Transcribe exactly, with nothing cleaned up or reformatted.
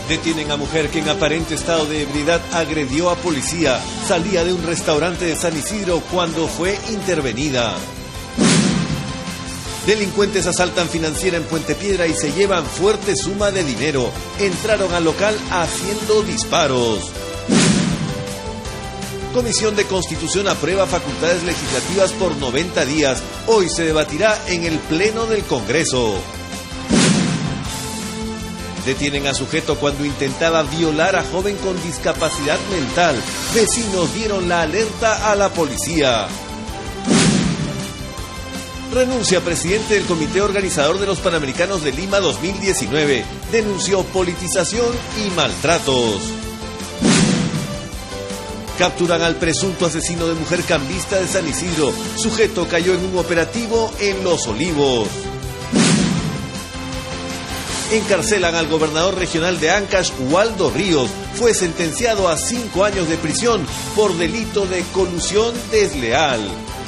Detienen a mujer que en aparente estado de ebriedad agredió a policía. Salía de un restaurante de San Isidro cuando fue intervenida. Delincuentes asaltan financiera en Puente Piedra y se llevan fuerte suma de dinero. Entraron al local haciendo disparos. Comisión de Constitución aprueba facultades legislativas por noventa días. Hoy se debatirá en el Pleno del Congreso. Detienen a sujeto cuando intentaba violar a joven con discapacidad mental. Vecinos dieron la alerta a la policía. Renuncia presidente del comité organizador de los Panamericanos de Lima dos mil diecinueve. Denunció politización y maltratos. Capturan al presunto asesino de mujer cambista de San Isidro. Sujeto cayó en un operativo en Los Olivos. Encarcelan al gobernador regional de Ancash, Waldo Ríos. Fue sentenciado a cinco años de prisión por delito de colusión desleal.